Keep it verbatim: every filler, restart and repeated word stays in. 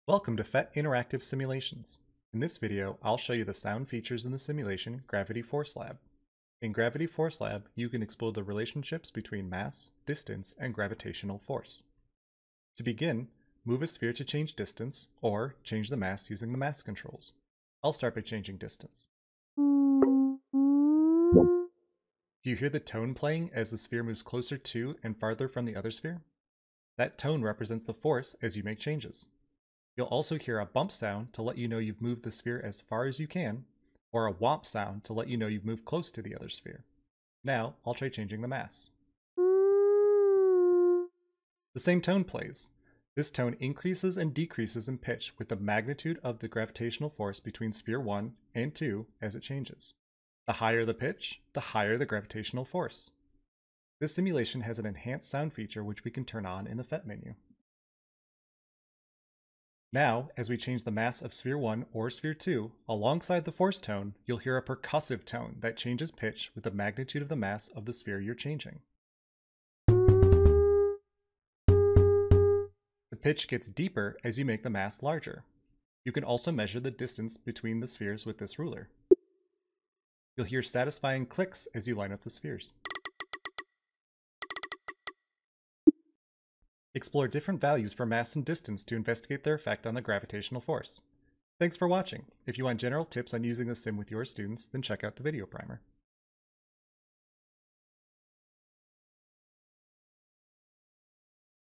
Welcome to PhET Interactive Simulations. In this video, I'll show you the sound features in the simulation Gravity Force Lab. In Gravity Force Lab, you can explore the relationships between mass, distance, and gravitational force. To begin, move a sphere to change distance, or change the mass using the mass controls. I'll start by changing distance. Do you hear the tone playing as the sphere moves closer to and farther from the other sphere? That tone represents the force as you make changes. You'll also hear a bump sound to let you know you've moved the sphere as far as you can, or a whomp sound to let you know you've moved close to the other sphere. Now, I'll try changing the mass. The same tone plays. This tone increases and decreases in pitch with the magnitude of the gravitational force between sphere one and two as it changes. The higher the pitch, the higher the gravitational force. This simulation has an enhanced sound feature which we can turn on in the PhET menu. Now, as we change the mass of sphere one or sphere two, alongside the force tone, you'll hear a percussive tone that changes pitch with the magnitude of the mass of the sphere you're changing. The pitch gets deeper as you make the mass larger. You can also measure the distance between the spheres with this ruler. You'll hear satisfying clicks as you line up the spheres. Explore different values for mass and distance to investigate their effect on the gravitational force. Thanks for watching. If you want general tips on using the sim with your students, then check out the video primer.